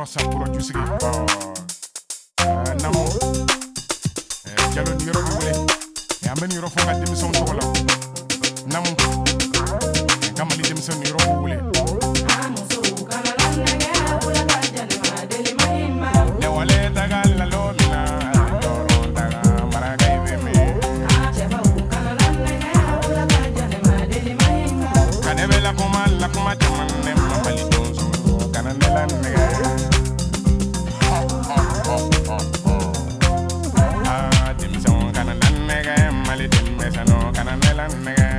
rosa produce namo jalo ni yoro wule e amben yoro fo ngadde mi son tokolo namo kamali dem son yoro wule le wale dagal la lomina doro daga maraga ibeme kanebe la kuma tamanne mali don so kananela ne Mali dem mesano kananela nega